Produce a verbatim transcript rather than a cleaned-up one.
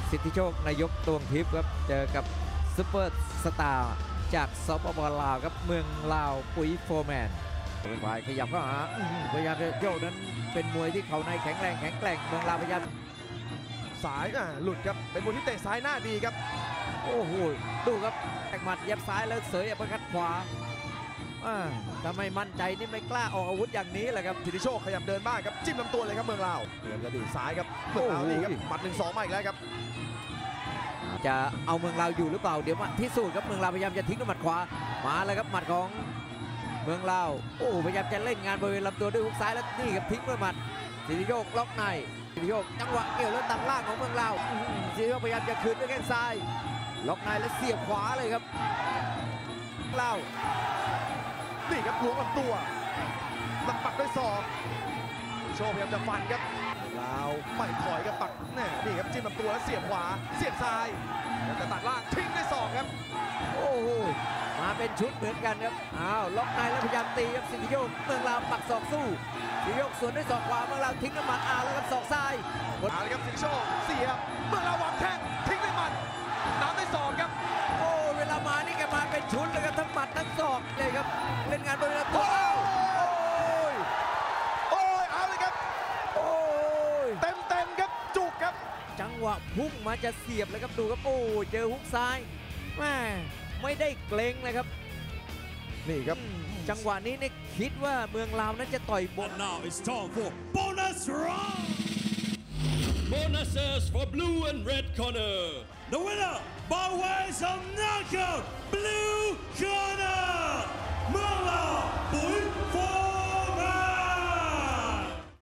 สิทธิโชคนายกตวงทิพย์ครับเจอกับซุปเปอร์สตาร์จากสปปลาวครับเมืองลาวปุ๋ยโฟร์แมนฝ่ายขยับเข้าหาพยายามจะโยกนั้นเป็นมวยที่เขาในแข็งแรงแข็งแกร่งเมืองลาวพยายามสายอ่ะหลุดครับเป็นมวยที่เตะซ้ายหน้าดีครับโอ้โหดูครับแตกหมัดเย็บซ้ายแล้วเสยอัปคัดขวาถ้าไม่มั่นใจนี่ไม่กล้าออกอาวุธอย่างนี้แหละครับสิทธิโชคขยับเดินบ้างครับจิ้มลำตัวเลยครับเมืองลาวพยายามจะดีซ้ายครับเมืองลาวนี่ครับหมัดหนึ่งสองมาอีกแล้วครับจะเอาเมืองลาวอยู่หรือเปล่าเดี๋ยวมาพิสูจน์ครับเมืองลาวพยายามจะทิ้งด้วยหมัดขวามาแล้วครับหมัดของเมืองลาวโอ้พยายามจะเล่นงานบริเวณลำตัวด้วยฮุกซ้ายแล้วนี่ครับทิ้งด้วยหมัดสิทธิโชคล็อกในสิทธิโชคจังหวะเกี่ยวแล้วตัดล่างของเมืองลาวสิทธิโชคพยายามจะคืนด้วยแข้งซ้ายล็อกในแล้วเสียบขวาเลยครับลาวนี่ครับล้วงลำตัวหนักปักด้วยศอกโชคพยายามจะฟันครับลาวไม่ถอยครับปักแน่นี่ครับจิ้มลำตัวแล้วเสียบขวาเสียบซ้ายแล้วจะตัดล่างทิ้งด้วยศอกครับโอ้โหมาเป็นชุดเหมือนกันครับอ้าวล็อกในแล้วพยายามตีครับสิทธิโชคเมืองลาวปักศอกสู้สิทธิโชคสวนด้วยศอกขวาเมืองลาวทิ้งด้วยหมัดอ้าวแล้วครับศอกซ้ายเอาเลยครับสิทธิโชคเสียบเมืองลาววางแข้งทิ้งด้วยหมัดน้ำด้วยศอกครับโอ้เวลามานี่แกมาเป็นชุดเลยครับทั้งหมัดทั้งศอกเลยครับเล่นงานบริเวณตัวโอ้ยโอ้ยเอาเลยครับโอ้ยเต็มเต็มครับจุกครับจังหวะพุ่งมาจะเสียบเลยครับดูครับโอ้เจอฮุกซ้ายแม่ไม่ได้เกรงเลยครับนี่ครับจังหวะนี้เนี่ยคิดว่าเมืองลาวนั้นจะต่อยบน now it's time for bonus round bonuses for blue and red corner the winner by ways of knockout blue corner เมืองลาวปุ๋ย